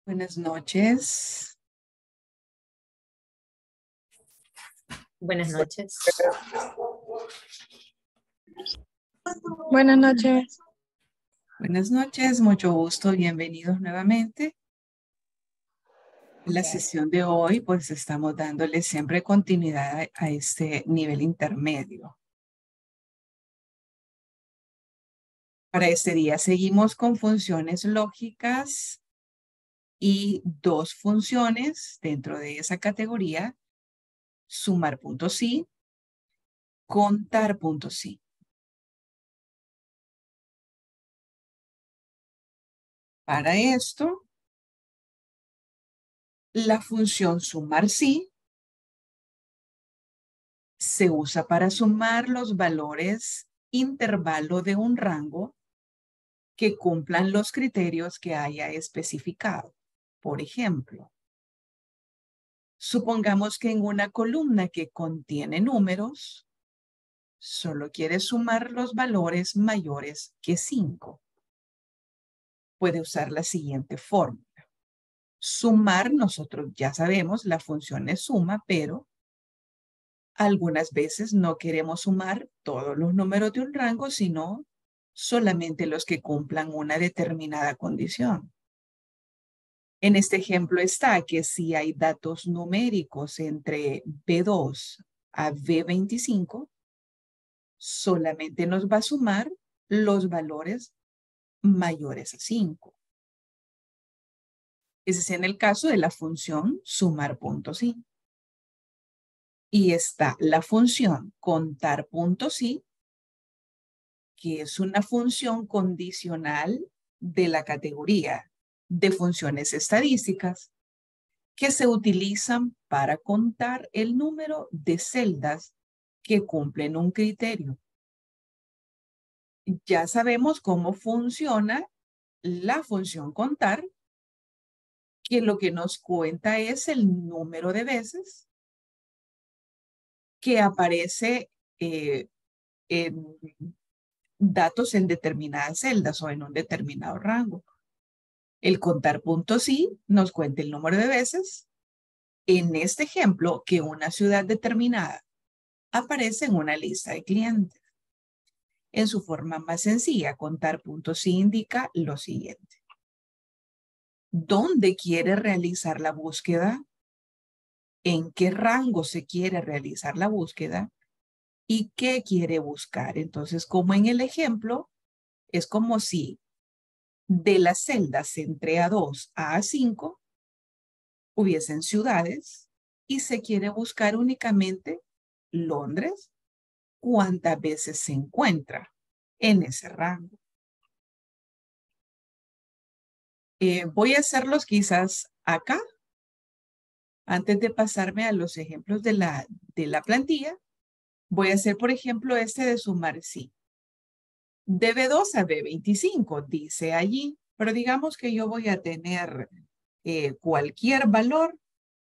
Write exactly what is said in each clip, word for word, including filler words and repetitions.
Buenas noches. Buenas noches. Buenas noches. Buenas noches, mucho gusto, bienvenidos nuevamente. En la sesión de hoy, pues estamos dándole siempre continuidad a este nivel intermedio. Para este día seguimos con funciones lógicas y dos funciones dentro de esa categoría, sumar puntos sí, contar puntos sí. Para esto, la función sumar sí se usa para sumar los valores intervalo de un rango que cumplan los criterios que haya especificado. Por ejemplo, supongamos que en una columna que contiene números, solo quiere sumar los valores mayores que cinco. Puede usar la siguiente fórmula. Sumar, nosotros ya sabemos, la función es suma, pero algunas veces no queremos sumar todos los números de un rango, sino solamente los que cumplan una determinada condición. En este ejemplo está que si hay datos numéricos entre B dos a B veinticinco, solamente nos va a sumar los valores mayores a cinco. Ese es en el caso de la función sumar puntos sí. Y está la función contar puntos sí, que es una función condicional de la categoría de funciones estadísticas que se utilizan para contar el número de celdas que cumplen un criterio. Ya sabemos cómo funciona la función contar, que lo que nos cuenta es el número de veces que aparece eh, en datos en determinadas celdas o en un determinado rango. El contar puntos sí nos cuenta el número de veces, en este ejemplo, que una ciudad determinada aparece en una lista de clientes. En su forma más sencilla, contar puntos sí indica lo siguiente. ¿Dónde quiere realizar la búsqueda? ¿En qué rango se quiere realizar la búsqueda? ¿Y qué quiere buscar? Entonces, como en el ejemplo, es como si de las celdas entre A dos a A cinco hubiesen ciudades y se quiere buscar únicamente Londres, cuántas veces se encuentra en ese rango. Eh, voy a hacerlos quizás acá, antes de pasarme a los ejemplos de la, de la plantilla. Voy a hacer, por ejemplo, este de sumar sí. De B dos a B veinticinco, dice allí, pero digamos que yo voy a tener eh, cualquier valor.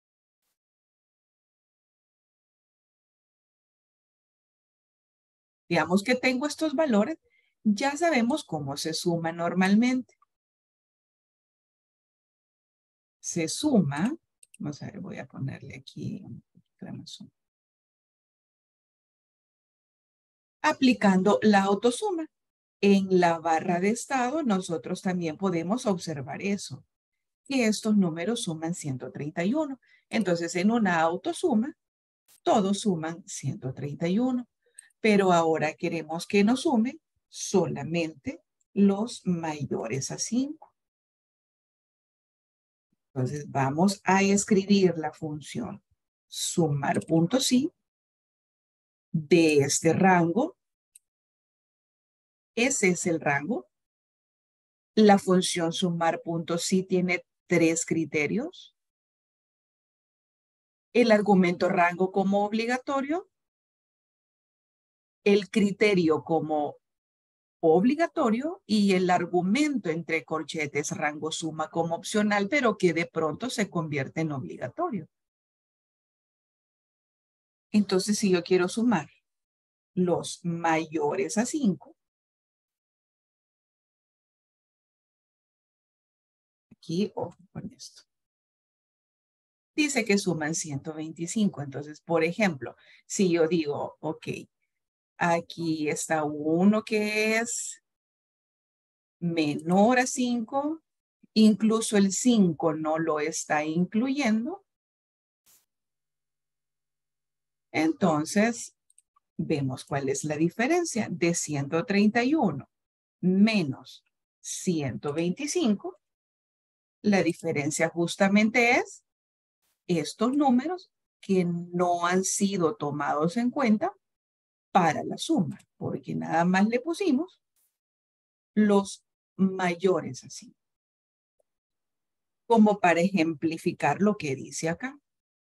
Digamos que tengo estos valores, ya sabemos cómo se suma normalmente. Se suma, vamos a ver, voy a ponerle aquí un poquito más suma. Aplicando la autosuma. En la barra de estado, nosotros también podemos observar eso, que estos números suman ciento treinta y uno. Entonces, en una autosuma, todos suman ciento treinta y uno. Pero ahora queremos que nos sumen solamente los mayores a cinco. Entonces, vamos a escribir la función sumar puntos sí de este rango. Ese es el rango. La función sumar puntos sí tiene tres criterios. El argumento rango como obligatorio, el criterio como obligatorio y el argumento entre corchetes rango suma como opcional, pero que de pronto se convierte en obligatorio. Entonces, si yo quiero sumar los mayores a cinco, aquí, ojo con esto. Dice que suman ciento veinticinco. Entonces, por ejemplo, si yo digo, ok, aquí está uno que es menor a cinco, incluso el cinco no lo está incluyendo. Entonces, vemos cuál es la diferencia de ciento treinta y uno menos ciento veinticinco. La diferencia justamente es estos números que no han sido tomados en cuenta para la suma, porque nada más le pusimos los mayores así, como para ejemplificar lo que dice acá.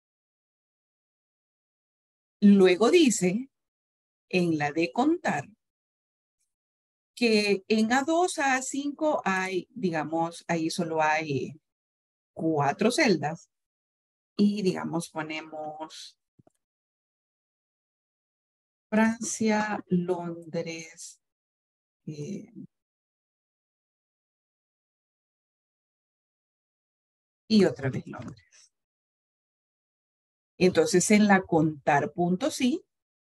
Luego dice, en la de contar, que en A dos a A cinco hay, digamos, ahí solo hay cuatro celdas. Y digamos, ponemos Francia, Londres, eh, y otra vez Londres. Entonces, en la contar punto sí,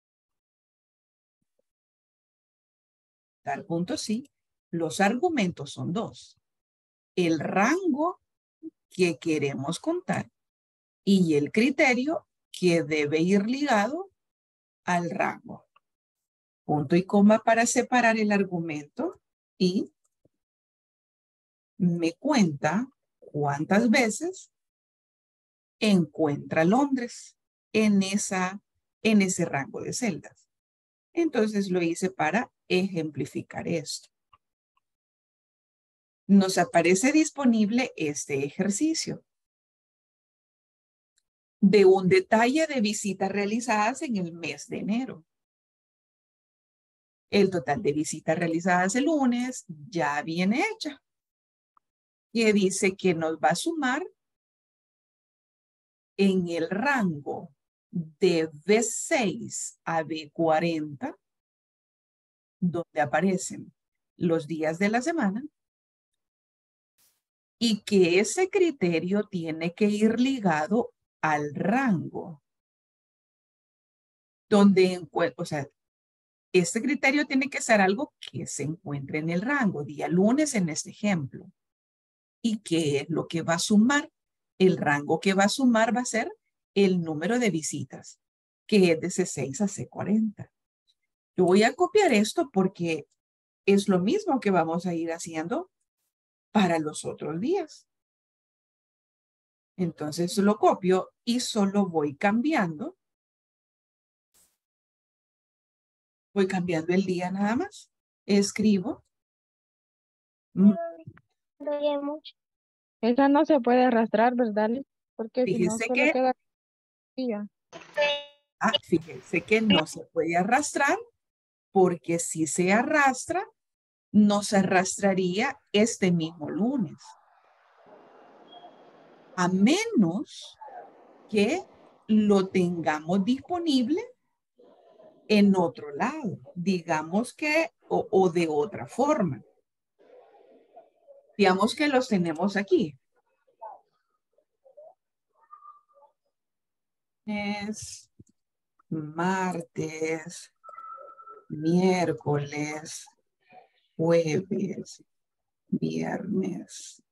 contar punto sí, los argumentos son dos. El rango que queremos contar y el criterio que debe ir ligado al rango. Punto y coma para separar el argumento y me cuenta cuántas veces encuentra Londres en, esa, en ese rango de celdas. Entonces lo hice para ejemplificar esto. Nos aparece disponible este ejercicio de un detalle de visitas realizadas en el mes de enero. El total de visitas realizadas el lunes ya viene hecha. Que dice que nos va a sumar en el rango de B seis a B cuarenta, donde aparecen los días de la semana, y que ese criterio tiene que ir ligado al rango. Donde, o sea, este criterio tiene que ser algo que se encuentre en el rango, día lunes en este ejemplo. ¿Y qué es lo que va a sumar? El rango que va a sumar va a ser el número de visitas, que es de C seis a C cuarenta. Yo voy a copiar esto porque es lo mismo que vamos a ir haciendo para los otros días. Entonces lo copio y solo voy cambiando. Voy cambiando el día nada más. Escribo. Esa no se puede arrastrar, ¿verdad? Porque si no, Fíjese solo que, queda día. ah, fíjese que no se puede arrastrar porque si se arrastra, nos arrastraría este mismo lunes. A menos que lo tengamos disponible en otro lado, digamos que, o, o de otra forma. Digamos que los tenemos aquí. Es martes, miércoles, jueves, viernes,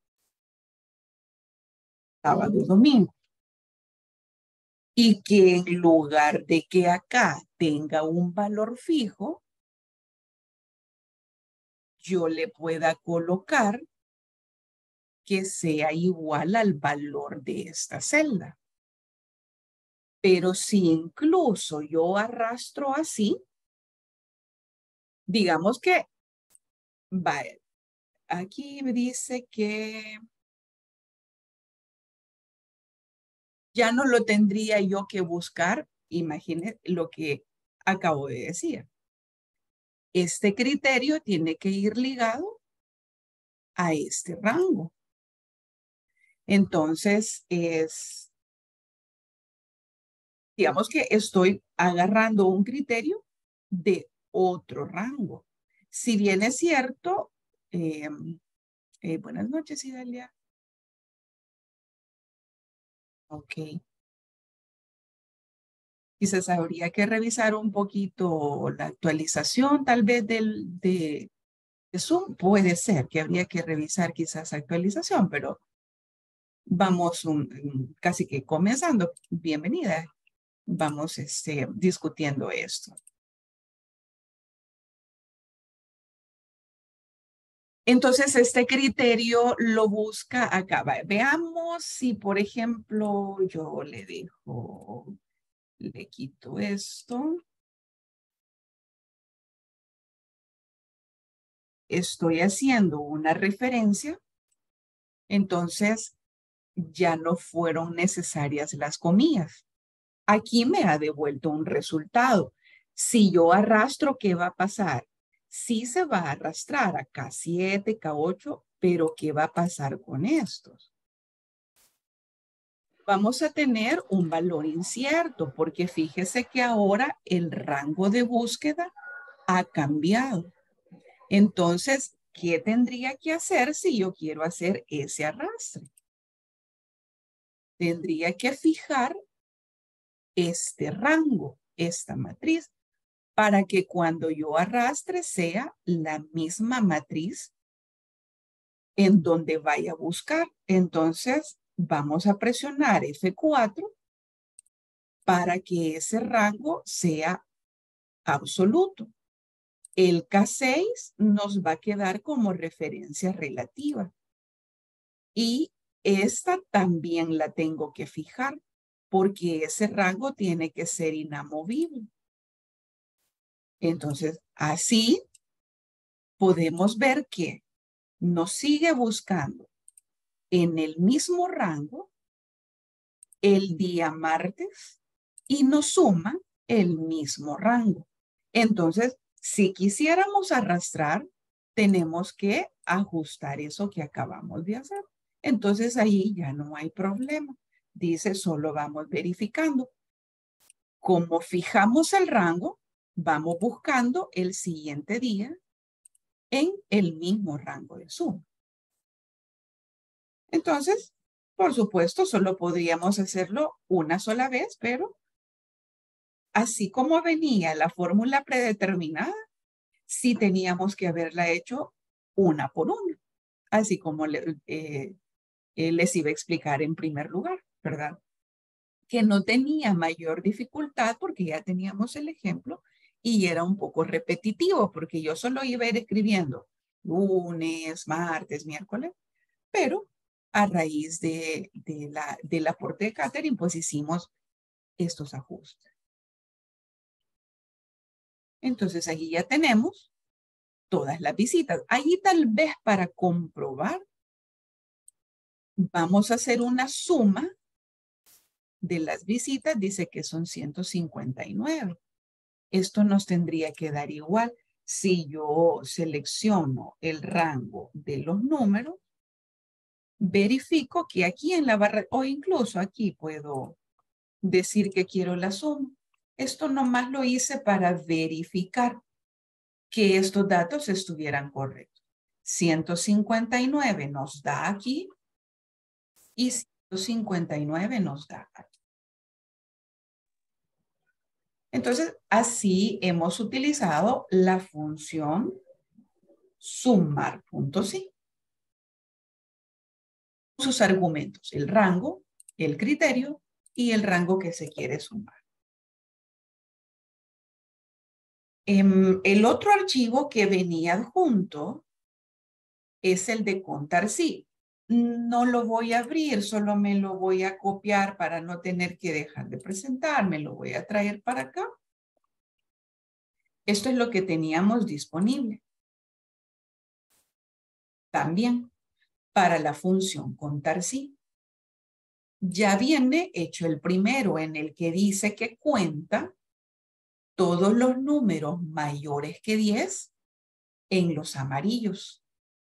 sábado y domingo. Y que en lugar de que acá tenga un valor fijo, yo le pueda colocar que sea igual al valor de esta celda. Pero si incluso yo arrastro así, digamos que, vaya, aquí me dice que ya no lo tendría yo que buscar. Imagine lo que acabo de decir. Este criterio tiene que ir ligado a este rango. Entonces, es, digamos que estoy agarrando un criterio de otro rango. Si bien es cierto, eh, eh, buenas noches, Idalia. Ok. Quizás habría que revisar un poquito la actualización tal vez del, de, de Zoom. Puede ser que habría que revisar quizás actualización, pero vamos un, un, casi que comenzando. Bienvenida. Vamos este, discutiendo esto. Entonces, este criterio lo busca acá. Veamos si, por ejemplo, yo le dejo, le quito esto. Estoy haciendo una referencia. Entonces, ya no fueron necesarias las comillas. Aquí me ha devuelto un resultado. Si yo arrastro, ¿qué va a pasar? Sí se va a arrastrar a K siete, K ocho, pero ¿qué va a pasar con estos? Vamos a tener un valor incierto porque fíjese que ahora el rango de búsqueda ha cambiado. Entonces, ¿qué tendría que hacer si yo quiero hacer ese arrastre? Tendría que fijar este rango, esta matriz, para que cuando yo arrastre sea la misma matriz en donde vaya a buscar. Entonces, vamos a presionar F cuatro para que ese rango sea absoluto. El K seis nos va a quedar como referencia relativa. Y esta también la tengo que fijar porque ese rango tiene que ser inamovible. Entonces, así podemos ver que nos sigue buscando en el mismo rango el día martes y nos suma el mismo rango. Entonces, si quisiéramos arrastrar, tenemos que ajustar eso que acabamos de hacer. Entonces, ahí ya no hay problema. Dice, solo vamos verificando. Como fijamos el rango, vamos buscando el siguiente día en el mismo rango de suma. Entonces, por supuesto, solo podríamos hacerlo una sola vez, pero así como venía la fórmula predeterminada, sí teníamos que haberla hecho una por una, así como le, eh, eh, les iba a explicar en primer lugar, ¿verdad? Que no tenía mayor dificultad porque ya teníamos el ejemplo y era un poco repetitivo porque yo solo iba a ir escribiendo lunes, martes, miércoles, pero a raíz de, de la, del aporte de Catherine, pues hicimos estos ajustes. Entonces, aquí ya tenemos todas las visitas. Allí tal vez para comprobar, vamos a hacer una suma de las visitas. Dice que son ciento cincuenta y nueve. Esto nos tendría que dar igual si yo selecciono el rango de los números, verifico que aquí en la barra, o incluso aquí puedo decir que quiero la suma. Esto nomás lo hice para verificar que estos datos estuvieran correctos. ciento cincuenta y nueve nos da aquí y ciento cincuenta y nueve nos da aquí. Entonces, así hemos utilizado la función sumar.si. Sus argumentos, el rango, el criterio y el rango que se quiere sumar. El otro archivo que venía adjunto es el de contar sí. No lo voy a abrir, solo me lo voy a copiar para no tener que dejar de presentar. Me lo voy a traer para acá. Esto es lo que teníamos disponible. También para la función contar sí. Ya viene hecho el primero en el que dice que cuenta todos los números mayores que diez en los amarillos.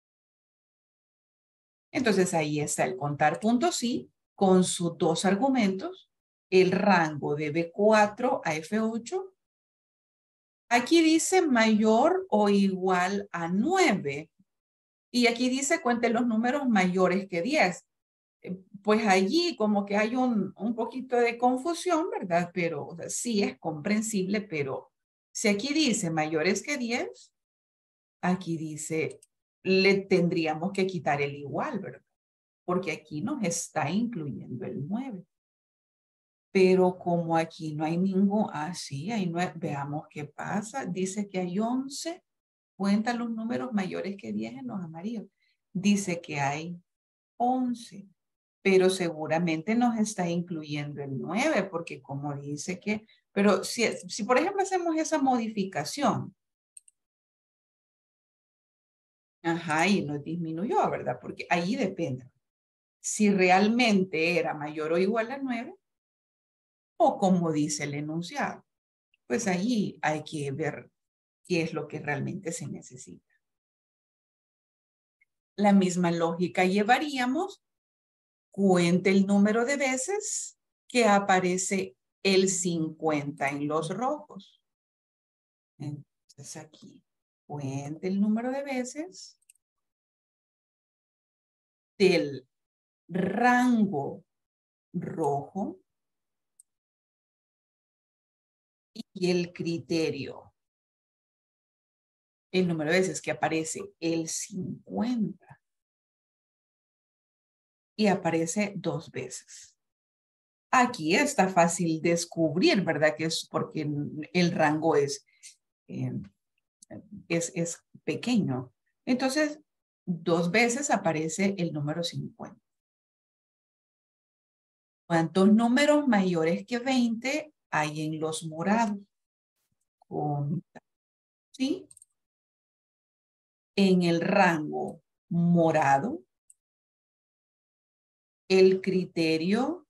Entonces ahí está el contar.sí con sus dos argumentos, el rango de B cuatro a F ocho. Aquí dice mayor o igual a nueve. Y aquí dice cuente los números mayores que diez. pues allí como que hay un, un poquito de confusión, ¿verdad? Pero o sea, sí es comprensible, pero si aquí dice mayores que diez, aquí dice, le tendríamos que quitar el igual, ¿verdad? Porque aquí nos está incluyendo el nueve. Pero como aquí no hay ningún, ah, sí, hay nueve, veamos qué pasa. Dice que hay once, cuenta los números mayores que diez en los amarillos. Dice que hay once, pero seguramente nos está incluyendo el nueve, porque como dice que, pero si, si por ejemplo hacemos esa modificación, ajá, y nos disminuyó, ¿verdad? Porque ahí depende. Si realmente era mayor o igual a nueve, o como dice el enunciado, pues allí hay que ver qué es lo que realmente se necesita. La misma lógica llevaríamos, cuente el número de veces que aparece el cincuenta en los rojos. Entonces aquí, cuente el número de veces del rango rojo y el criterio. El número de veces que aparece el cincuenta y aparece dos veces. Aquí está fácil descubrir, ¿verdad? Que es porque el rango es, eh, es, es pequeño. Entonces, dos veces aparece el número cincuenta. ¿Cuántos números mayores que veinte hay en los morados? Conta, ¿sí? En el rango morado, el criterio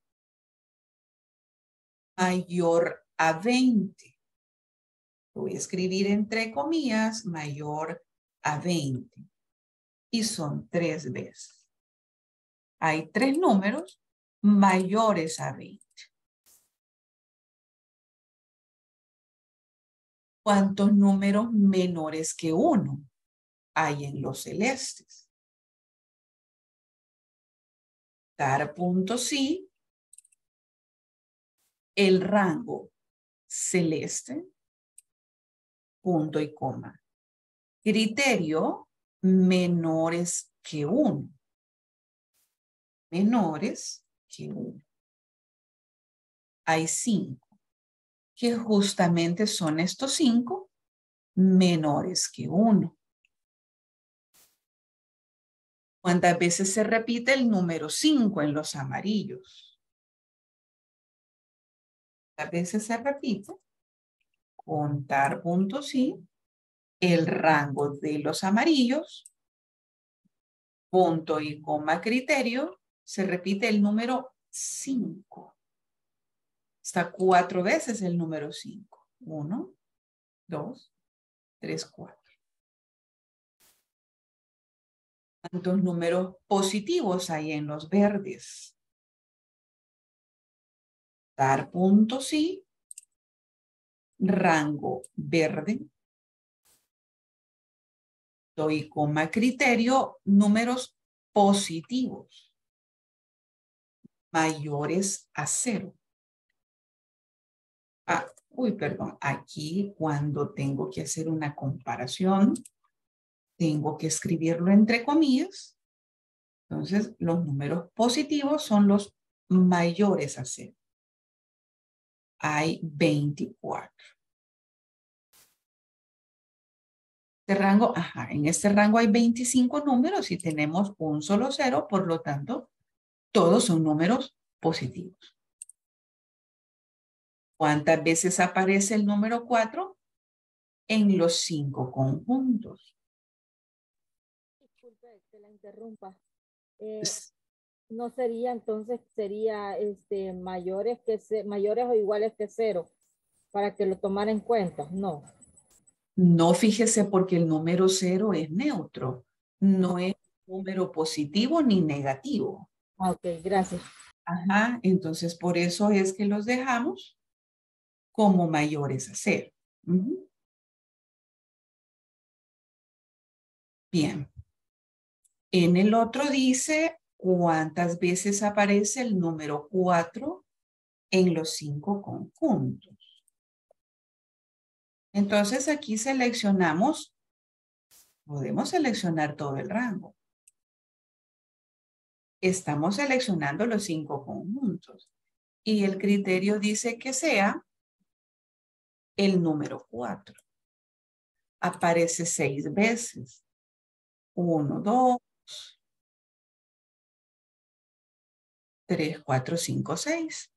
mayor a veinte. Lo voy a escribir entre comillas, mayor a veinte. Y son tres veces. Hay tres números mayores a veinte. ¿Cuántos números menores que uno hay en los celestes? Dar punto sí. El rango celeste, punto y coma. Criterio, menores que uno. Menores que uno. Hay cinco, que justamente son estos cinco menores que uno. ¿Cuántas veces se repite el número cinco en los amarillos? ¿Cuántas veces se repite? Contar puntos sí. El rango de los amarillos, punto y coma criterio, se repite el número cinco. Está cuatro veces el número cinco. Uno, dos, tres, cuatro. ¿Cuántos números positivos hay en los verdes? Dar punto sí. Rango verde. Doy coma criterio, números positivos. Mayores a cero. Ah, uy, perdón. Aquí cuando tengo que hacer una comparación, tengo que escribirlo entre comillas. Entonces, los números positivos son los mayores a cero. Hay veinticuatro. Este rango, ajá, en este rango hay veinticinco números y tenemos un solo cero, por lo tanto, todos son números positivos. ¿Cuántas veces aparece el número cuatro? En los cinco conjuntos. Disculpe que la interrumpa. Eh, no sería entonces, sería este, mayores, que se, mayores o iguales que cero, para que lo tomara en cuenta, no. No, fíjese, porque el número cero es neutro. No es número positivo ni negativo. Ah, ok, gracias. Ajá, entonces por eso es que los dejamos como mayores a cero. Uh-huh. Bien. En el otro dice ¿cuántas veces aparece el número cuatro en los cinco conjuntos? Entonces aquí seleccionamos, podemos seleccionar todo el rango. Estamos seleccionando los cinco conjuntos. Y el criterio dice que sea el número cuatro. Aparece seis veces. uno, dos, tres, cuatro, cinco, seis.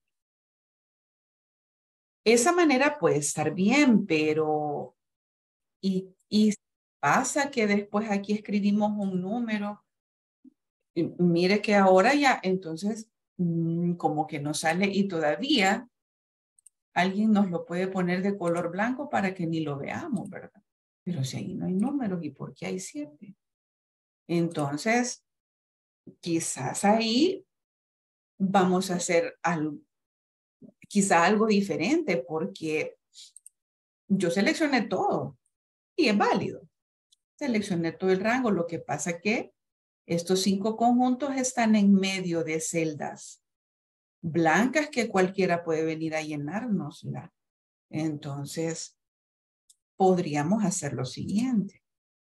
Esa manera puede estar bien, pero y, y pasa que después aquí escribimos un número. Y mire que ahora ya, entonces, mmm, como que no sale y todavía alguien nos lo puede poner de color blanco para que ni lo veamos, ¿verdad? Pero si ahí no hay números, ¿y por qué hay siete? Entonces, quizás ahí vamos a hacer algo, quizá algo diferente, porque yo seleccioné todo y es válido. Seleccioné todo el rango, lo que pasa que estos cinco conjuntos están en medio de celdas blancas que cualquiera puede venir a llenárnosla. Entonces, podríamos hacer lo siguiente.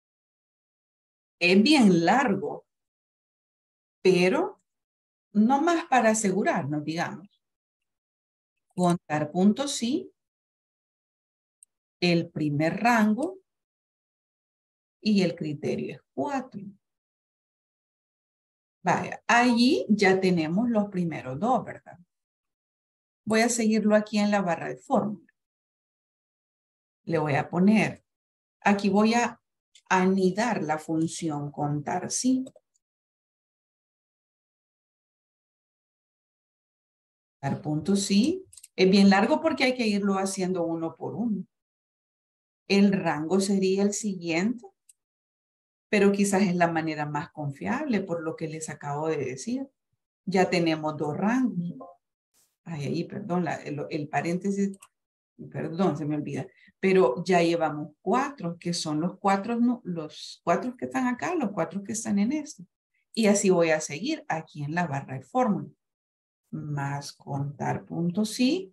Es bien largo, pero no más para asegurarnos, digamos. Contar puntos sí, el primer rango y el criterio es cuatro. Vaya, allí ya tenemos los primeros dos, ¿verdad? Voy a seguirlo aquí en la barra de fórmula. Le voy a poner, aquí voy a anidar la función contar sí. Contar puntos sí. Es bien largo porque hay que irlo haciendo uno por uno. El rango sería el siguiente, pero quizás es la manera más confiable por lo que les acabo de decir. Ya tenemos dos rangos. Ay, ahí, perdón, la, el, el paréntesis, perdón, se me olvida. Pero ya llevamos cuatro, que son los cuatro, no, los cuatro que están acá, los cuatro que están en este. Y así voy a seguir aquí en la barra de fórmula. Más contar puntos sí.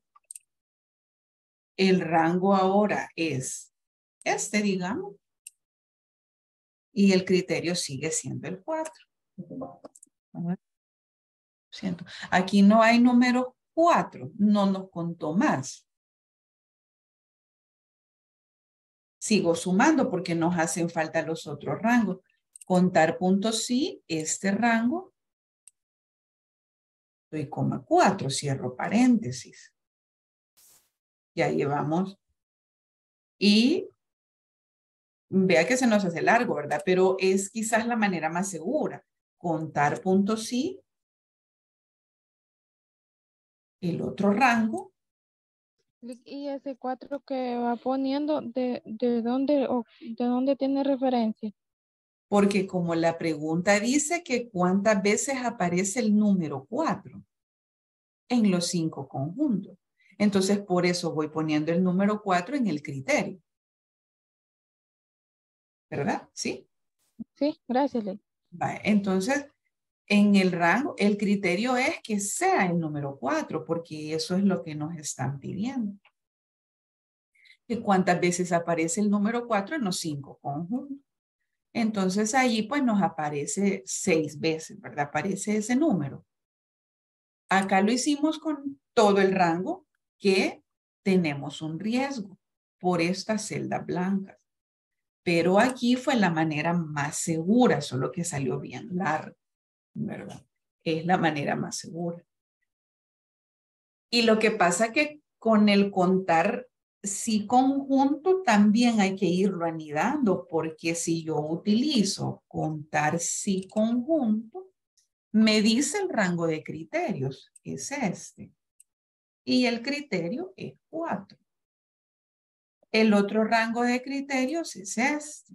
El rango ahora es este, digamos. Y el criterio sigue siendo el cuatro. Siento. Aquí no hay número cuatro. No nos contó más. Sigo sumando porque nos hacen falta los otros rangos. Contar puntos sí, este rango. Doy coma cuatro, cierro paréntesis. Ya llevamos. Y vea que se nos hace largo, ¿verdad? Pero es quizás la manera más segura. Contar puntos sí. El otro rango. Y ese cuatro que va poniendo, ¿de, de dónde o de dónde tiene referencia? Porque como la pregunta dice que cuántas veces aparece el número cuatro en los cinco conjuntos. Entonces, por eso voy poniendo el número cuatro en el criterio. ¿Verdad? ¿Sí? Sí, gracias, Ley. Vale, entonces, en el rango, el criterio es que sea el número cuatro, porque eso es lo que nos están pidiendo. Que cuántas veces aparece el número cuatro en los cinco conjuntos. Entonces, allí pues nos aparece seis veces, ¿verdad? Aparece ese número. Acá lo hicimos con todo el rango que tenemos un riesgo por estas celdas blancas. Pero aquí fue la manera más segura, solo que salió bien largo, ¿verdad? Es la manera más segura. Y lo que pasa que con el contar sí conjunto también hay que irlo anidando, porque si yo utilizo contar sí conjunto, me dice el rango de criterios, es este. Y el criterio es cuatro. El otro rango de criterios es este.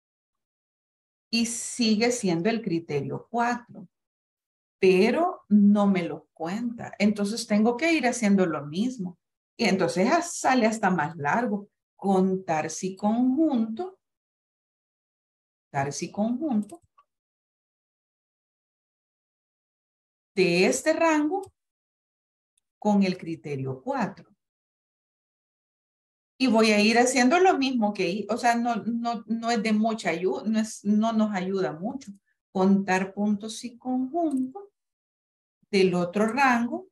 Y sigue siendo el criterio cuatro. Pero no me lo cuenta. Entonces tengo que ir haciendo lo mismo. Y entonces sale hasta más largo. Contar si conjunto. Contar si conjunto. de este rango con el criterio cuatro. Y voy a ir haciendo lo mismo que, o sea, no, no, no es de mucha ayuda, no, es, no nos ayuda mucho. Contar puntos y conjuntos del otro rango.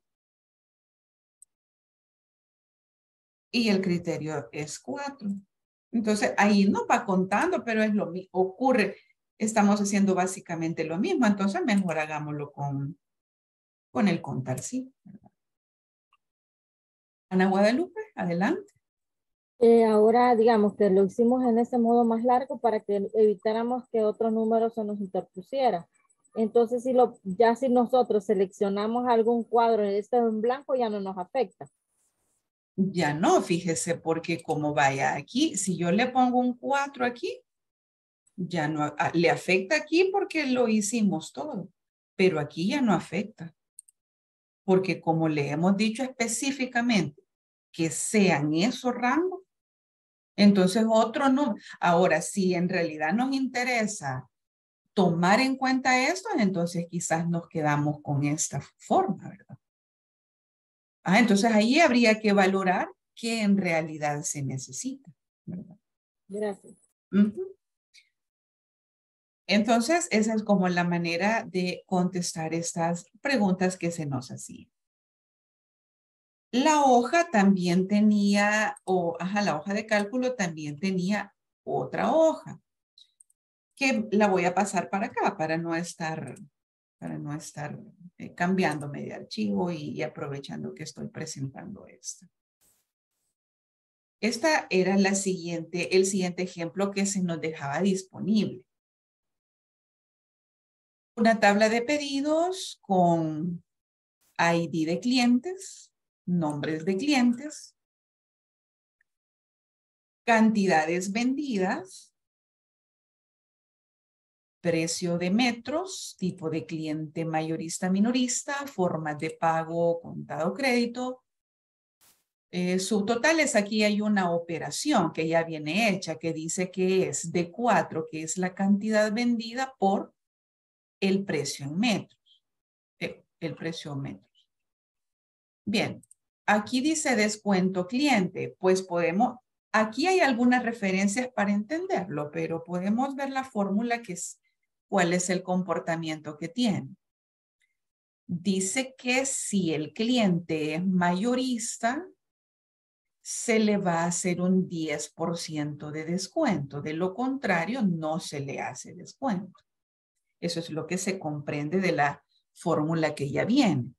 Y el criterio es cuatro. Entonces, ahí no va contando, pero es lo mismo. Ocurre, estamos haciendo básicamente lo mismo. Entonces, mejor hagámoslo con, con el contar, sí. Ana Guadalupe, adelante. Eh, ahora, digamos que lo hicimos en ese modo más largo para que evitáramos que otro número se nos interpusiera. Entonces, si lo, ya si nosotros seleccionamos algún cuadro y este en blanco, ya no nos afecta. Ya no, fíjese, porque como vaya aquí, si yo le pongo un cuatro aquí, ya no, a, le afecta aquí porque lo hicimos todo, pero aquí ya no afecta. Porque como le hemos dicho específicamente que sean esos rangos, entonces otro no. Ahora, si en realidad nos interesa tomar en cuenta esto, entonces quizás nos quedamos con esta forma, ¿verdad? Ah, entonces ahí habría que valorar qué en realidad se necesita, ¿verdad? Gracias. Uh-huh. Entonces, esa es como la manera de contestar estas preguntas que se nos hacían. La hoja también tenía, o ajá, la hoja de cálculo también tenía otra hoja, que la voy a pasar para acá para no estar, para no estar eh, cambiándome de archivo y, y aprovechando que estoy presentando esta. Esta era la siguiente, el siguiente ejemplo que se nos dejaba disponible. Una tabla de pedidos con I D de clientes, nombres de clientes, cantidades vendidas, precio de metros, tipo de cliente mayorista, minorista, formas de pago, contado crédito. Eh, subtotales, aquí hay una operación que ya viene hecha que dice que es de cuatro, que es la cantidad vendida por el precio en metros. Eh, el precio en metros. Bien, aquí dice descuento cliente, pues podemos, aquí hay algunas referencias para entenderlo, pero podemos ver la fórmula que es, cuál es el comportamiento que tiene. Dice que si el cliente es mayorista, se le va a hacer un diez por ciento de descuento. De lo contrario, no se le hace descuento. Eso es lo que se comprende de la fórmula que ya viene.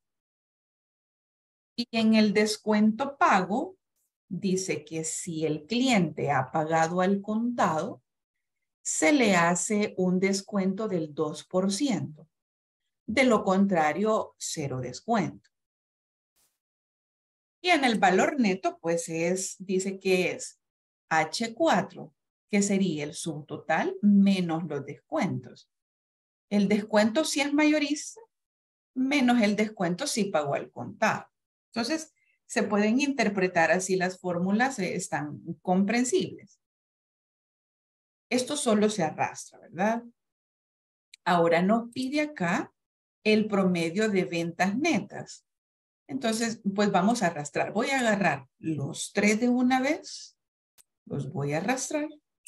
Y en el descuento pago, dice que si el cliente ha pagado al contado, se le hace un descuento del dos por ciento. De lo contrario, cero descuento. Y en el valor neto, pues es, dice que es H cuatro, que sería el subtotal menos los descuentos. El descuento si es mayorista, menos el descuento si pagó al contado. Entonces, se pueden interpretar así las fórmulas, eh, están comprensibles. Esto solo se arrastra, ¿verdad? Ahora nos pide acá el promedio de ventas netas. Entonces, pues vamos a arrastrar. Voy a agarrar los tres de una vez. Los voy a arrastrar.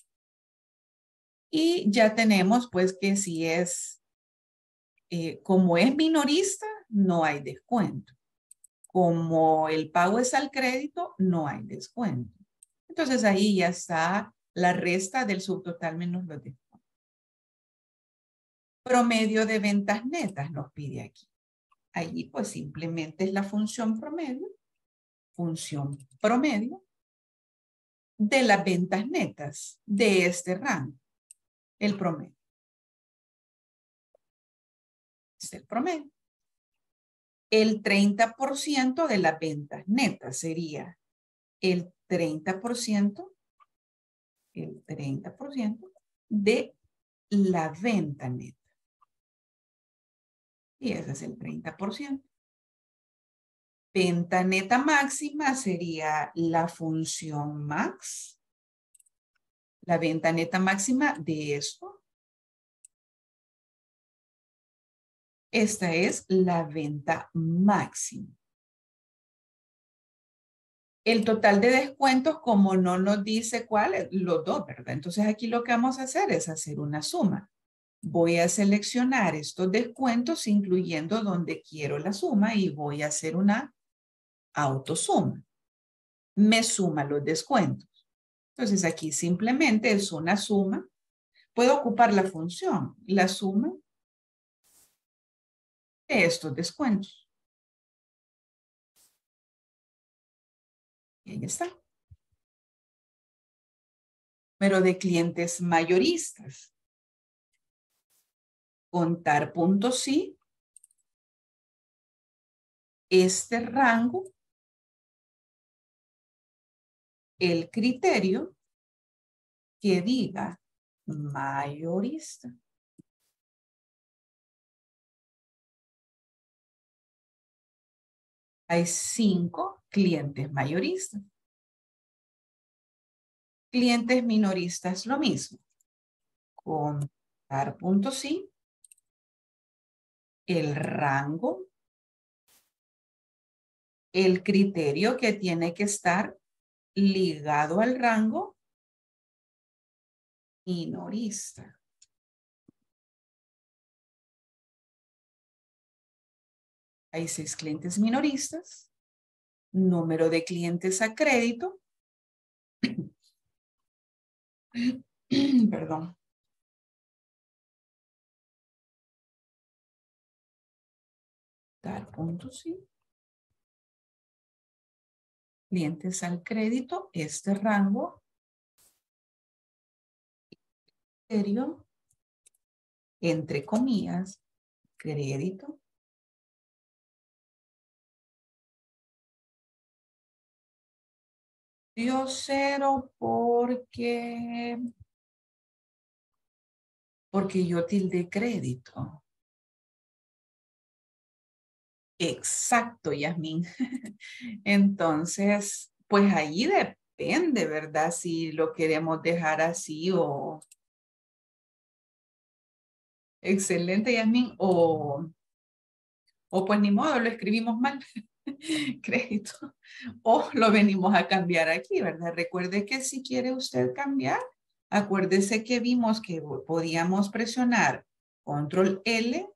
Y ya tenemos pues que si es, eh, como es minorista, no hay descuento. Como el pago es al crédito, no hay descuento. Entonces ahí ya está la resta del subtotal menos los descuentos. Promedio de ventas netas nos pide aquí. Allí pues simplemente es la función promedio, función promedio de las ventas netas de este rango, el promedio. Es el promedio. El treinta por ciento de las ventas netas sería el treinta por ciento, el treinta por ciento de la venta neta. Y ese es el treinta por ciento. Venta neta máxima sería la función max. La venta neta máxima de esto Esta es la venta máxima. El total de descuentos, como no nos dice cuál, los dos, ¿verdad? Entonces aquí lo que vamos a hacer es hacer una suma. Voy a seleccionar estos descuentos, incluyendo donde quiero la suma, y voy a hacer una autosuma. Me suma los descuentos. Entonces aquí simplemente es una suma. Puedo ocupar la función, la suma de estos descuentos. Y ahí está. Pero de clientes mayoristas. Contar puntos sí. Este rango. El criterio que diga mayorista. Hay cinco clientes mayoristas. Clientes minoristas, lo mismo. Contar puntos sí. El rango. El criterio que tiene que estar ligado al rango minorista. Hay seis clientes minoristas. Número de clientes a crédito. Perdón. Dar puntos, sí. Clientes al crédito, este rango. Criterio, entre comillas, crédito. Dio cero porque, porque yo tilde crédito. Exacto, Yasmín. Entonces, pues ahí depende, ¿verdad? Si lo queremos dejar así o... Excelente, Yasmín. O, o pues ni modo, lo escribimos mal. Crédito. O lo venimos a cambiar aquí, ¿verdad? Recuerde que si quiere usted cambiar, acuérdese que vimos que podíamos presionar control L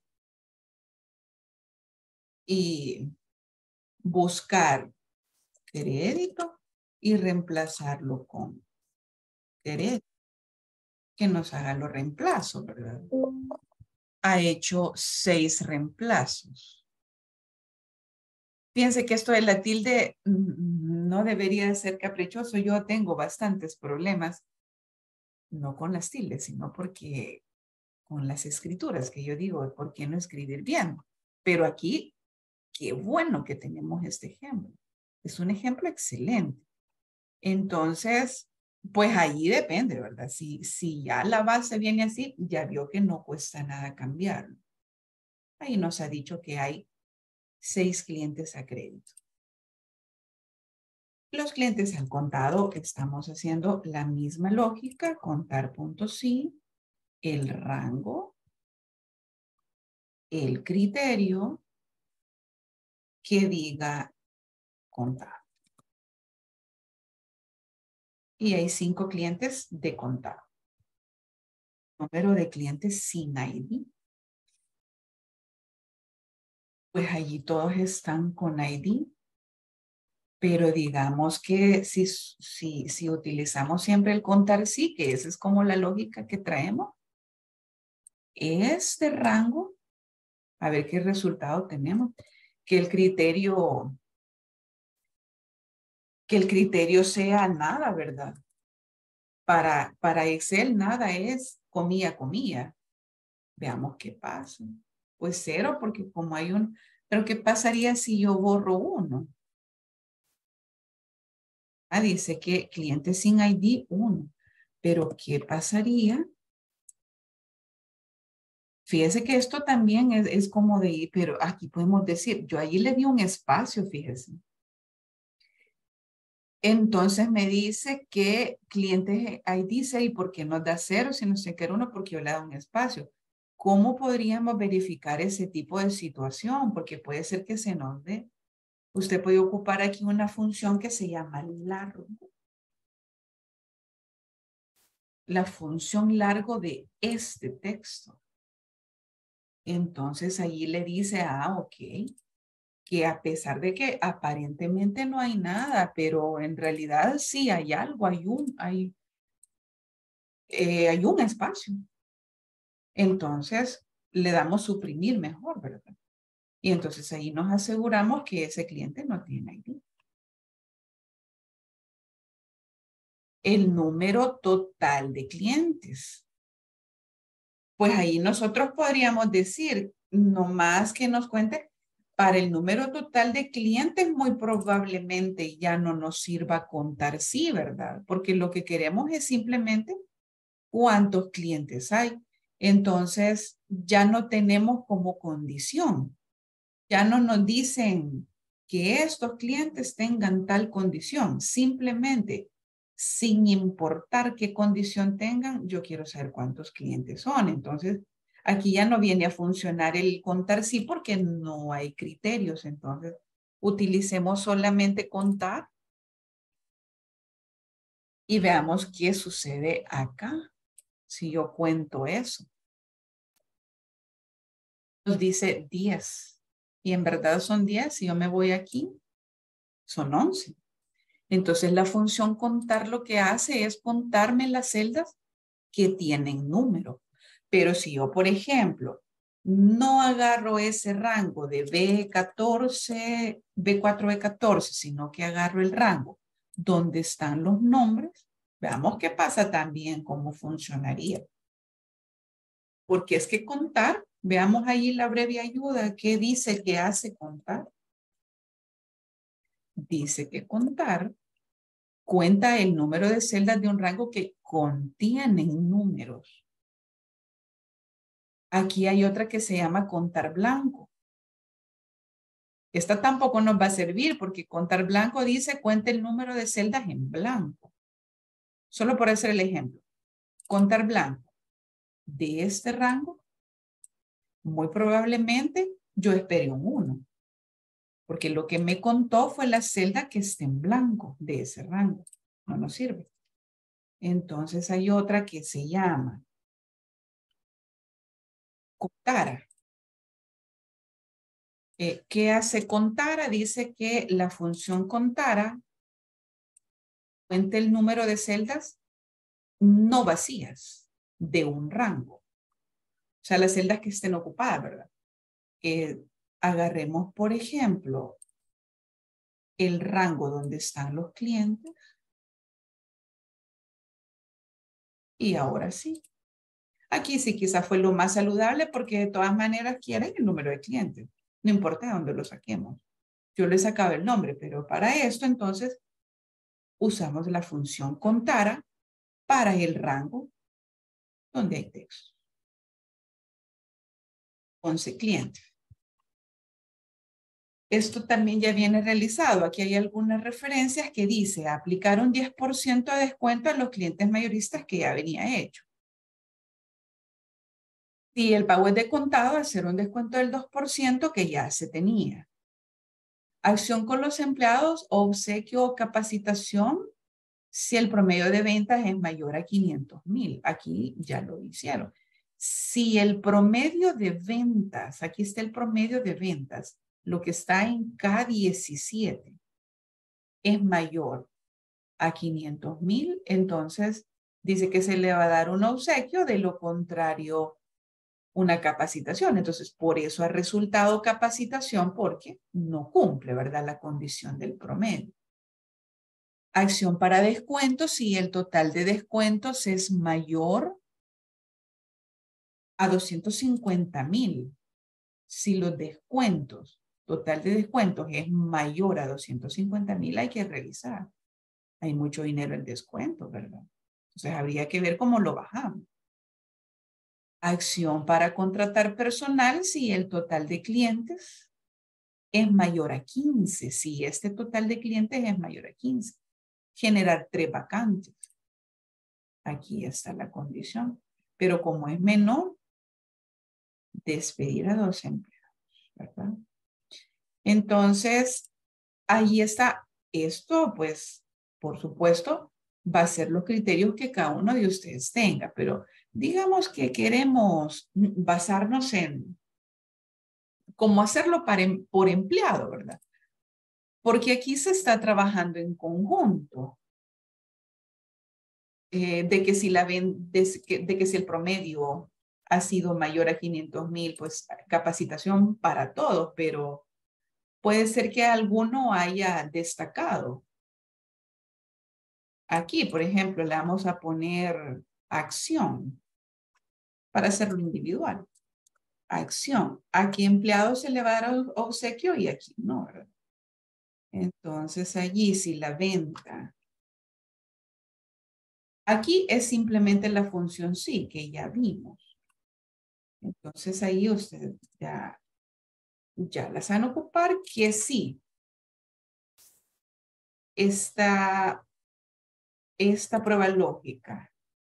y buscar crédito y reemplazarlo con crédito. Que nos haga los reemplazos, ¿verdad? Ha hecho seis reemplazos. Fíjense que esto de la tilde no debería ser caprichoso. Yo tengo bastantes problemas, no con las tildes, sino porque con las escrituras, que yo digo, ¿por qué no escribir bien? Pero aquí, qué bueno que tenemos este ejemplo. Es un ejemplo excelente. Entonces, pues ahí depende, ¿verdad? Si, si ya la base viene así, ya vio que no cuesta nada cambiarlo. Ahí nos ha dicho que hay seis clientes a crédito. Los clientes al contado, estamos haciendo la misma lógica, contar puntos sí, el rango, el criterio que diga contar. Y hay cinco clientes de contado. Número de clientes sin I D. Pues allí todos están con I D. Pero digamos que si, si, si utilizamos siempre el contar sí, que esa es como la lógica que traemos, este rango, a ver qué resultado tenemos, que el criterio, que el criterio sea nada, ¿verdad? Para, para Excel nada es comilla, comilla. Veamos qué pasa. Pues cero, porque como hay un, pero ¿qué pasaría si yo borro uno? Ah, dice que cliente sin I D, uno. Pero ¿qué pasaría? Fíjese que esto también es, es como de, pero aquí podemos decir, yo allí le di un espacio, fíjese. Entonces me dice que cliente I D, ¿y por qué nos da cero si no sé qué era uno? Porque yo le he dado un espacio. ¿cómo podríamos verificar ese tipo de situación? Porque puede ser que se nos dé. Usted puede ocupar aquí una función que se llama largo. La función largo de este texto. Entonces ahí le dice, ah, ok, que a pesar de que aparentemente no hay nada, pero en realidad sí hay algo, hay un, hay, eh, hay un espacio. Entonces le damos suprimir mejor, ¿verdad? Y entonces ahí nos aseguramos que ese cliente no tiene I D. El número total de clientes. Pues ahí nosotros podríamos decir, nomás que nos cuente, para el número total de clientes muy probablemente ya no nos sirva contar sí, ¿verdad? Porque lo que queremos es simplemente cuántos clientes hay. Entonces ya no tenemos como condición. Ya no nos dicen que estos clientes tengan tal condición. Simplemente, sin importar qué condición tengan, yo quiero saber cuántos clientes son. Entonces, aquí ya no viene a funcionar el contar sí porque no hay criterios. Entonces, utilicemos solamente contar y veamos qué sucede acá si yo cuento eso. Nos dice diez. Y en verdad son diez. Si yo me voy aquí, son once. Entonces la función contar lo que hace es contarme las celdas que tienen número. Pero si yo, por ejemplo, no agarro ese rango de B catorce, B cuatro, B catorce, sino que agarro el rango donde están los nombres, veamos qué pasa también, cómo funcionaría. Porque es que contar, veamos ahí la breve ayuda, ¿qué dice que hace contar? Dice que contar cuenta el número de celdas de un rango que contienen números. Aquí hay otra que se llama contar blanco. Esta tampoco nos va a servir porque contar blanco dice cuenta el número de celdas en blanco. Solo por hacer el ejemplo. Contar blanco de este rango, muy probablemente yo espere un uno. Porque lo que me contó fue la celda que está en blanco de ese rango. No nos sirve. Entonces hay otra que se llama contara. Eh, ¿Qué hace contara? Dice que la función contara cuenta el número de celdas no vacías de un rango. O sea, las celdas que estén ocupadas, ¿verdad? Eh, agarremos, por ejemplo, el rango donde están los clientes. Y ahora sí. Aquí sí quizás fue lo más saludable porque de todas maneras quieren el número de clientes. No importa de dónde lo saquemos. Yo le sacaba el nombre, pero para esto entonces usamos la función contara para el rango donde hay texto. once clientes. Esto también ya viene realizado. Aquí hay algunas referencias que dice aplicar un diez por ciento de descuento a los clientes mayoristas que ya venía hecho. Si el pago es de contado, hacer un descuento del dos por ciento que ya se tenía. Acción con los empleados, obsequio o capacitación si el promedio de ventas es mayor a quinientos mil. Aquí ya lo hicieron. Si el promedio de ventas, aquí está el promedio de ventas, lo que está en K diecisiete, es mayor a quinientos mil, entonces dice que se le va a dar un obsequio, de lo contrario, una capacitación. Entonces, por eso ha resultado capacitación porque no cumple, ¿verdad?, la condición del promedio. Acción para descuentos si el total de descuentos es mayor a doscientos cincuenta mil. Si los descuentos, total de descuentos es mayor a doscientos cincuenta mil, hay que revisar. Hay mucho dinero en descuento, ¿verdad? Entonces habría que ver cómo lo bajamos. Acción para contratar personal si el total de clientes es mayor a quince. Si este total de clientes es mayor a quince. Generar tres vacantes. Aquí está la condición. Pero como es menor, despedir a dos empleados, ¿verdad? Entonces, ahí está. Esto, pues, por supuesto, va a ser los criterios que cada uno de ustedes tenga, pero digamos que queremos basarnos en cómo hacerlo para, por empleado, ¿verdad? Porque aquí se está trabajando en conjunto. Eh, de, que si la ven, de, que, de que si el promedio ha sido mayor a quinientos mil, pues capacitación para todos, pero puede ser que alguno haya destacado. Aquí, por ejemplo, le vamos a poner acción para hacerlo individual. Acción. Aquí empleado se le va a dar obsequio y aquí no, ¿verdad? Entonces allí si la venta. Aquí es simplemente la función sí que ya vimos. Entonces ahí ustedes ya, ya las van a ocupar que sí. Esta, esta prueba lógica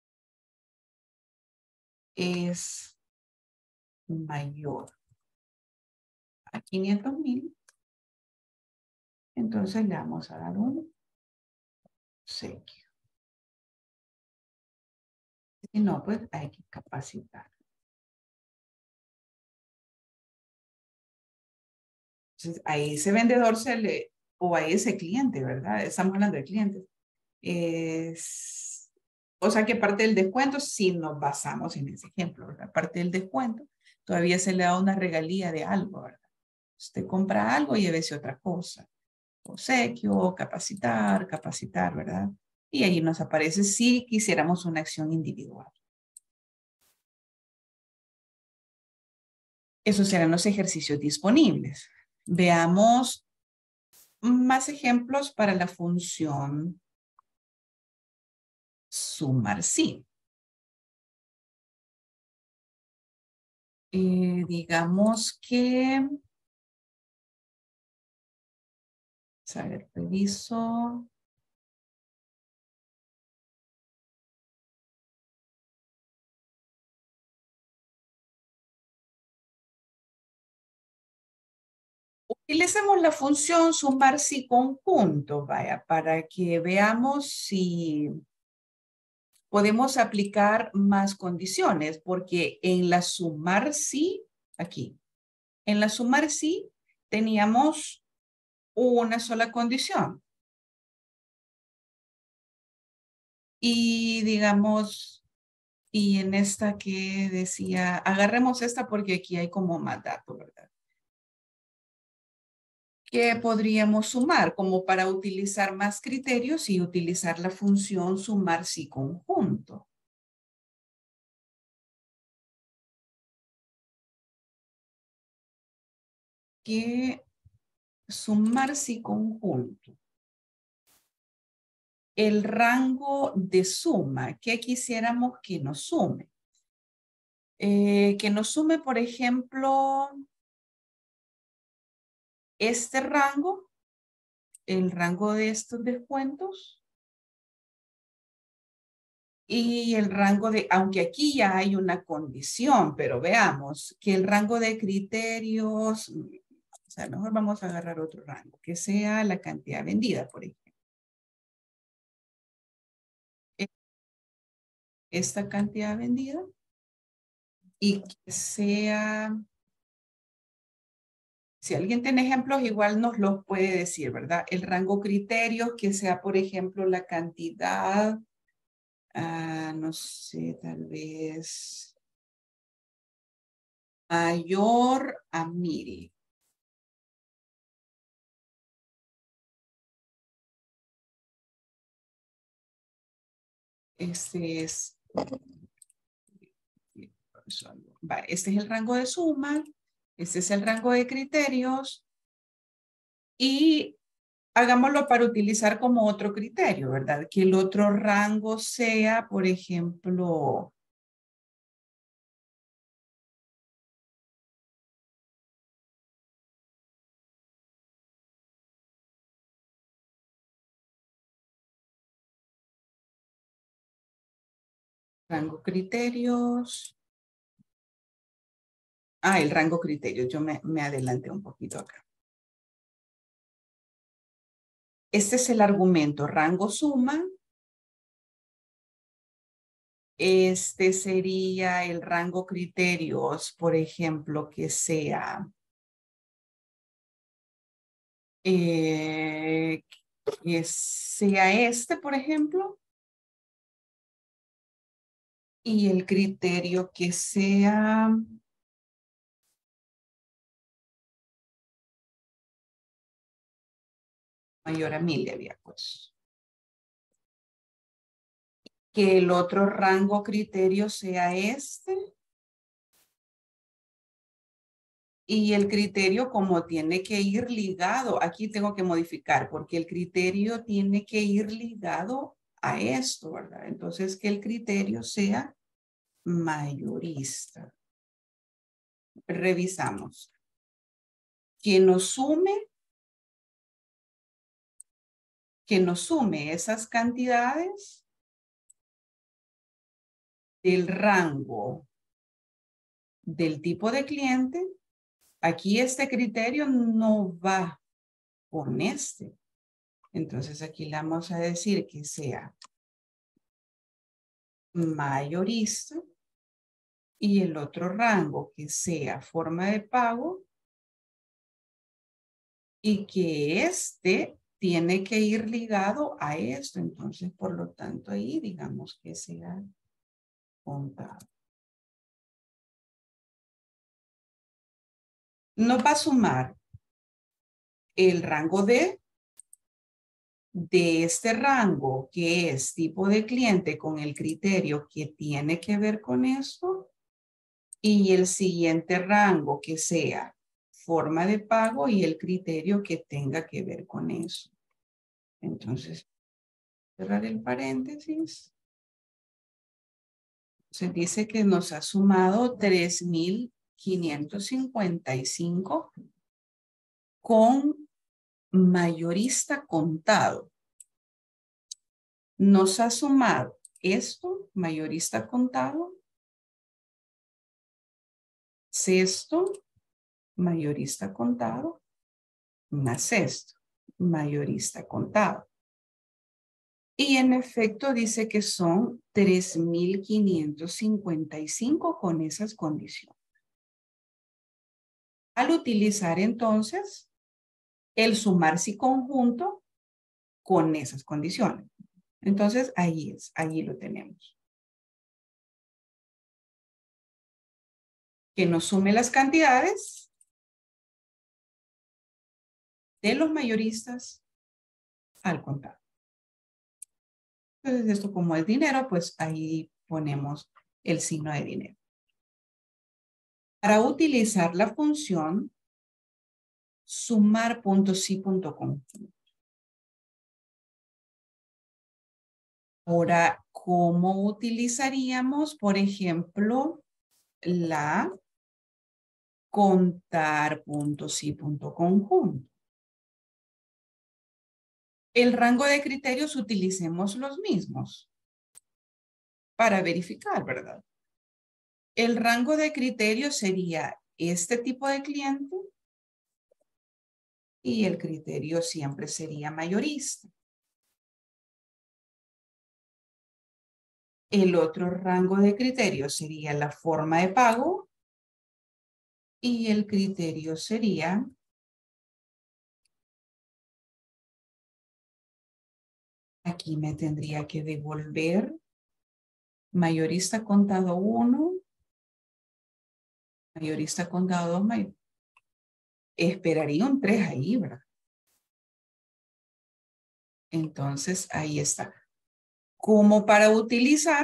es mayor a quinientos mil. Entonces le vamos a dar un obsequio. Si no, pues hay que capacitar. Entonces, a ese vendedor se le, o a ese cliente, ¿verdad? Estamos hablando de clientes. Es, o sea que parte del descuento, si nos basamos en ese ejemplo, ¿verdad? Parte del descuento, todavía se le da una regalía de algo, ¿verdad? Usted compra algo y llévese otra cosa. Obsequio, capacitar, capacitar, ¿verdad? Y ahí nos aparece si quisiéramos una acción individual. Esos serán los ejercicios disponibles. Veamos más ejemplos para la función sumar sí. Eh, digamos que, a ver, reviso. Utilicemos la función sumar sí conjunto, vaya, para que veamos si podemos aplicar más condiciones, porque en la sumar sí, aquí, en la sumar sí teníamos una sola condición. Y digamos, y en esta que decía, agarremos esta porque aquí hay como más datos, ¿verdad? ¿Qué podríamos sumar? Como para utilizar más criterios y utilizar la función sumar sí conjunto. Que sumar sí conjunto. El rango de suma, ¿qué quisiéramos que nos sume? Eh, que nos sume, por ejemplo, este rango, el rango de estos descuentos, y el rango de, aunque aquí ya hay una condición, pero veamos que el rango de criterios, o sea, mejor vamos a agarrar otro rango, que sea la cantidad vendida, por ejemplo. Esta cantidad vendida y que sea, si alguien tiene ejemplos, igual nos los puede decir, ¿verdad? El rango criterios, que sea, por ejemplo, la cantidad, ah, no sé, tal vez mayor a mil. Este es, este es el rango de suma, este es el rango de criterios y hagámoslo para utilizar como otro criterio, ¿verdad? Que el otro rango sea, por ejemplo, rango criterios. Ah, el rango criterio. Yo me, me adelanté un poquito acá. Este es el argumento. Rango suma. Este sería el rango criterios, por ejemplo, que sea... Eh, que sea este, por ejemplo. Y el criterio que sea... mayor a mil le había puesto. Que el otro rango criterio sea este. Y el criterio como tiene que ir ligado, aquí tengo que modificar porque el criterio tiene que ir ligado a esto, ¿verdad? Entonces que el criterio sea mayorista. Revisamos. Que nos sume, que nos sume esas cantidades del rango del tipo de cliente. Aquí este criterio no va con este. Entonces aquí le vamos a decir que sea mayorista y el otro rango que sea forma de pago y que este tiene que ir ligado a esto. Entonces, por lo tanto, ahí digamos que sea contado. Nos va a sumar el rango de de este rango que es tipo de cliente con el criterio que tiene que ver con esto y el siguiente rango que sea forma de pago y el criterio que tenga que ver con eso. Entonces, cerrar el paréntesis. Se dice que nos ha sumado tres mil quinientos cincuenta y cinco con mayorista contado. Nos ha sumado esto, mayorista contado, sexto, mayorista contado, más esto, mayorista contado. Y en efecto dice que son tres mil quinientos cincuenta y cinco con esas condiciones. Al utilizar entonces el sumarse conjunto con esas condiciones. Entonces ahí es, ahí lo tenemos. Que nos sume las cantidades de los mayoristas al contado. Entonces esto como es dinero, pues ahí ponemos el signo de dinero. Para utilizar la función sumar.si.com. Ahora, ¿cómo utilizaríamos, por ejemplo, la contar.si.conjunto? El rango de criterios utilicemos los mismos para verificar, ¿verdad? El rango de criterios sería este tipo de cliente y el criterio siempre sería mayorista. El otro rango de criterios sería la forma de pago y el criterio sería aquí me tendría que devolver mayorista contado uno, mayorista contado dos, mayor. Esperaría un tres ahí, ¿verdad? Entonces, ahí está. Como para utilizar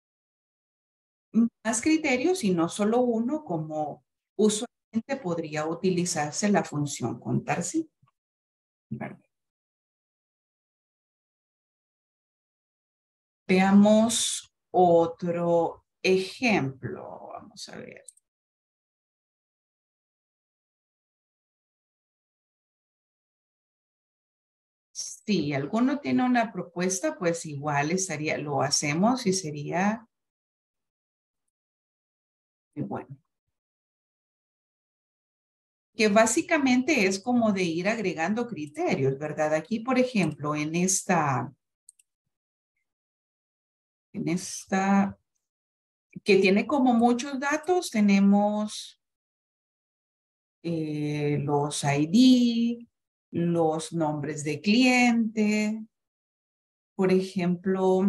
más criterios y no solo uno, como usualmente podría utilizarse la función contar sí. ¿Verdad? Veamos otro ejemplo. Vamos a ver. Si alguno tiene una propuesta, pues igual estaría, lo hacemos y sería muy bueno. que básicamente es como de ir agregando criterios, ¿verdad? Aquí, por ejemplo, en esta, en esta, que tiene como muchos datos, tenemos eh, los I D, los nombres de cliente, por ejemplo,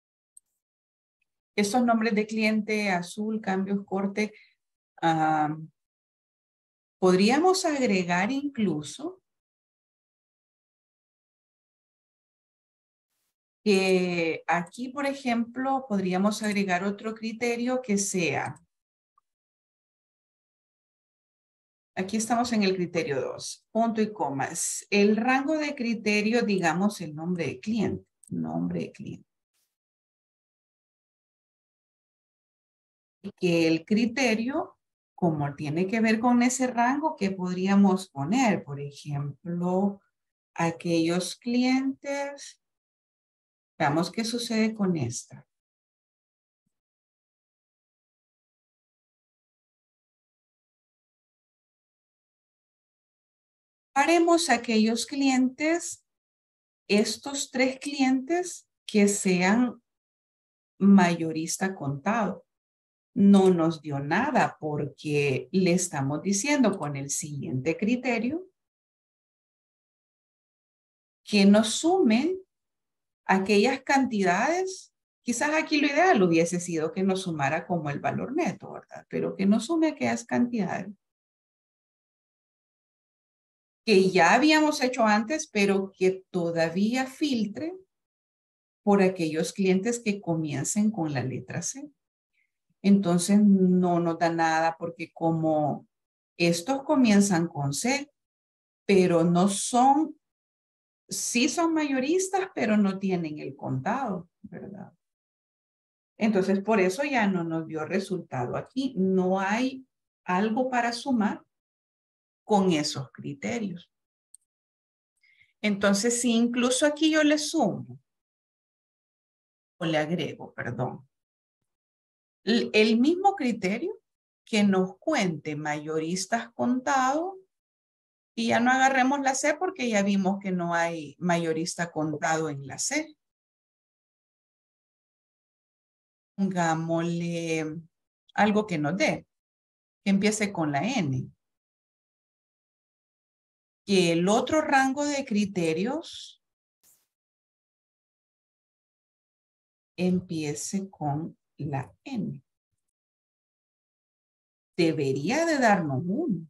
estos nombres de cliente, azul, cambios, corte, ah, podríamos agregar incluso que aquí, por ejemplo, podríamos agregar otro criterio que sea, aquí estamos en el criterio dos, punto y comas. El rango de criterio, digamos, el nombre de cliente, nombre de cliente. Que el criterio, como tiene que ver con ese rango, ¿qué podríamos poner? Por ejemplo, aquellos clientes. Veamos qué sucede con esta. Haremos aquellos clientes, estos tres clientes que sean mayorista contado. No nos dio nada porque le estamos diciendo con el siguiente criterio que nos sumen aquellas cantidades. Quizás aquí lo ideal hubiese sido que nos sumara como el valor neto, ¿verdad? Pero que nos sume aquellas cantidades que ya habíamos hecho antes, pero que todavía filtre por aquellos clientes que comiencen con la letra C. Entonces no nos da nada porque como estos comienzan con C, pero no son, sí son mayoristas, pero no tienen el contado, ¿verdad? Entonces por eso ya no nos dio resultado aquí. No hay algo para sumar con esos criterios. Entonces si incluso aquí yo le sumo, o le agrego, perdón, el mismo criterio que nos cuente mayoristas contados y ya no agarremos la C porque ya vimos que no hay mayorista contado en la C. Pongámosle algo que nos dé, que empiece con la N. Que el otro rango de criterios empiece con la N. Debería de darnos uno.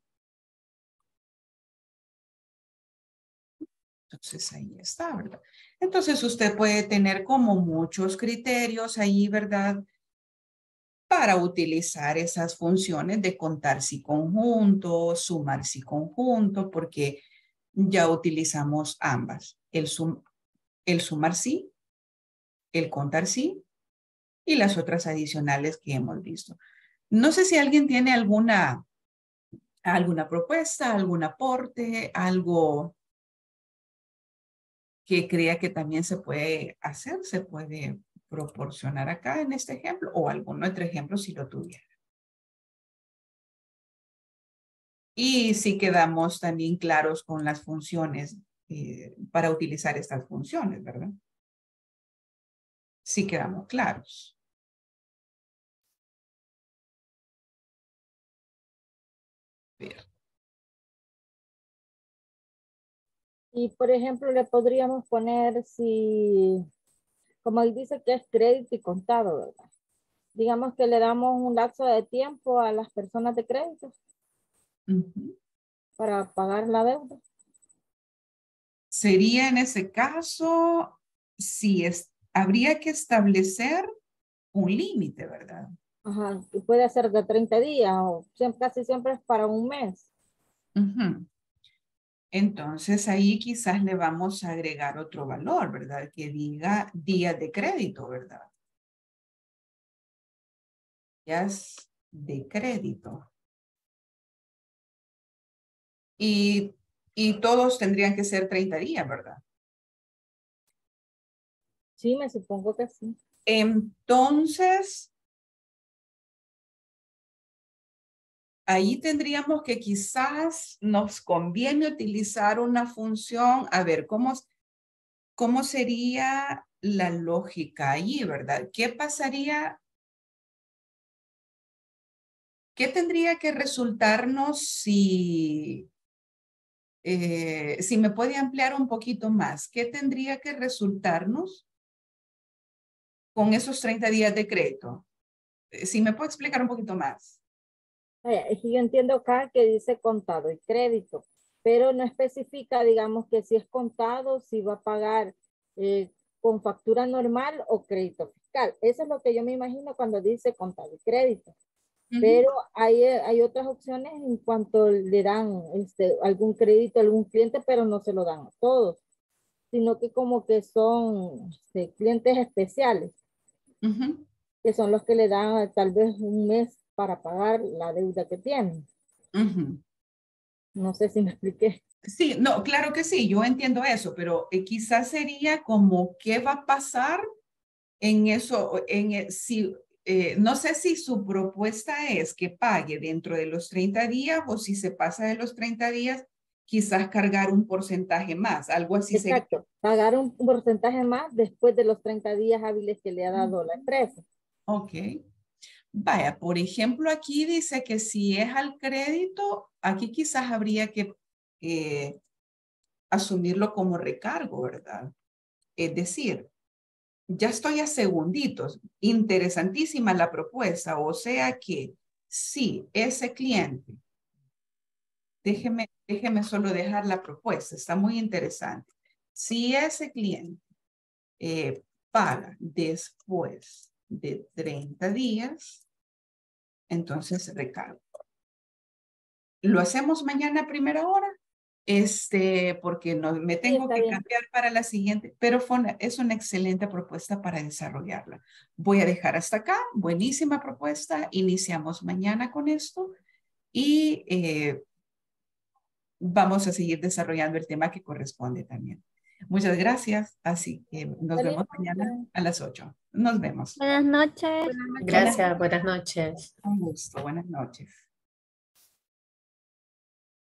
Entonces ahí está, ¿verdad? Entonces usted puede tener como muchos criterios ahí, ¿verdad? Para utilizar esas funciones de contar si conjunto, sumar si conjunto, porque ya utilizamos ambas. El, sum, el sumar sí, el contar sí y las otras adicionales que hemos visto. No sé si alguien tiene alguna, alguna propuesta, algún aporte, algo que crea que también se puede hacer, se puede proporcionar acá en este ejemplo o algún otro ejemplo si lo tuviera. Y si quedamos también claros con las funciones eh, para utilizar estas funciones, ¿verdad? Si quedamos claros. Ver. Y por ejemplo, le podríamos poner si, como ahí dice que es crédito y contado, ¿verdad? Digamos que le damos un lapso de tiempo a las personas de crédito Uh-huh. para pagar la deuda. Sería en ese caso, si es, habría que establecer un límite, ¿verdad? Ajá, y puede ser de treinta días o siempre, casi siempre es para un mes. Uh-huh. Entonces ahí quizás le vamos a agregar otro valor, ¿verdad? Que diga días de crédito, ¿verdad? Días de crédito. Y, y todos tendrían que ser treinta días, ¿verdad? Sí, me supongo que sí. Entonces, ahí tendríamos que quizás nos conviene utilizar una función, a ver, ¿cómo, cómo sería la lógica allí, verdad? ¿Qué pasaría? ¿Qué tendría que resultarnos si, eh, si me puede ampliar un poquito más? ¿Qué tendría que resultarnos con esos treinta días de crédito? Eh, Si me puede explicar un poquito más. Vaya, es que yo entiendo acá que dice contado y crédito, pero no especifica, digamos, que si es contado, si va a pagar eh, con factura normal o crédito fiscal. Eso es lo que yo me imagino cuando dice contado y crédito. Ujú. Pero hay, hay otras opciones en cuanto le dan este, algún crédito a algún cliente, pero no se lo dan a todos, sino que como que son este, clientes especiales, Ujú. que son los que le dan tal vez un mes para pagar la deuda que tienen. Ujú. No sé si me expliqué. Sí, no, claro que sí, yo entiendo eso, pero eh, quizás sería como qué va a pasar en eso, en e- si, eh, no sé si su propuesta es que pague dentro de los treinta días o si se pasa de los treinta días, quizás cargar un porcentaje más, algo así sería. Exacto, pagar un porcentaje más después de los treinta días hábiles que le ha dado la empresa. Ok. Vaya, por ejemplo, aquí dice que si es al crédito, aquí quizás habría que eh, asumirlo como recargo, ¿verdad? Es decir, ya estoy a segunditos. Interesantísima la propuesta. O sea que si ese cliente, déjeme, déjeme solo dejar la propuesta, está muy interesante. Si ese cliente eh, paga después de treinta días, entonces recargo. ¿Lo hacemos mañana a primera hora? Este, porque no, me Sí, tengo está que bien. cambiar para la siguiente, pero fue una- es una excelente propuesta para desarrollarla. Voy a dejar hasta acá, buenísima propuesta, iniciamos mañana con esto y eh, vamos a seguir desarrollando el tema que corresponde también. Muchas gracias, así que nos Feliz vemos mañana noche. a las ocho. Nos vemos. Buenas noches. Buenas noches. Buenas, Gracias, buenas noches. un gusto, buenas noches.